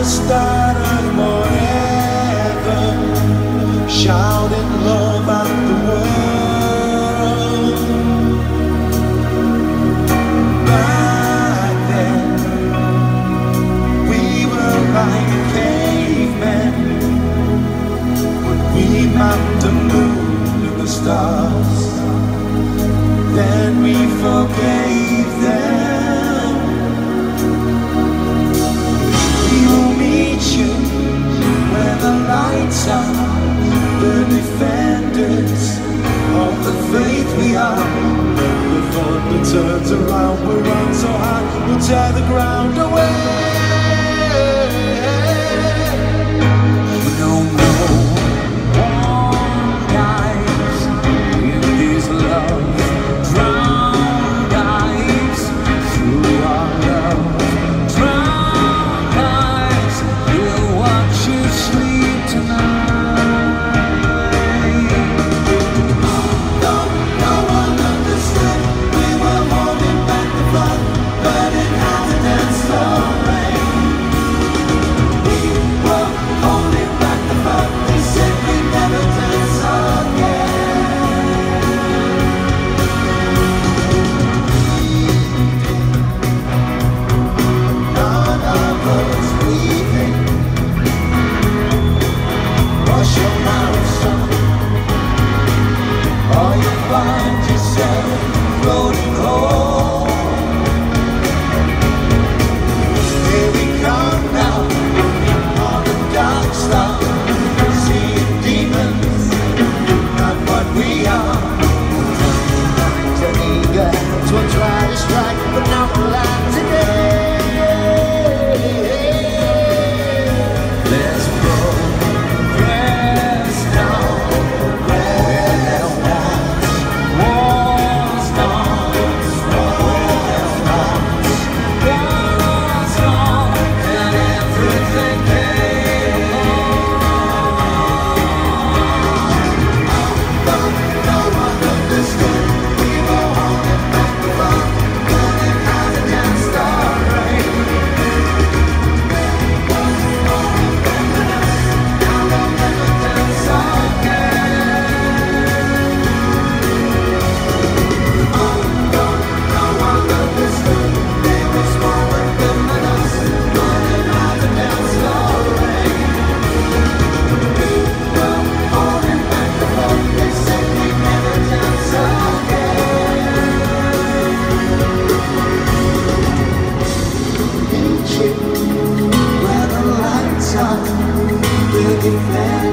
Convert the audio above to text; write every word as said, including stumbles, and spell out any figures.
start of forever, shouting love at the world. Back then, we were like cavemen when we mapped the moon and the stars. Then we forgave them. We will meet you where the lights are, the defenders of the faith we are. The thunder turns around, we run so high, we'll tear the ground away. We don't know warm guys in this love, drown guys through our love, drown guys, we'll watch you sleep tonight. Where the lights are, the defense.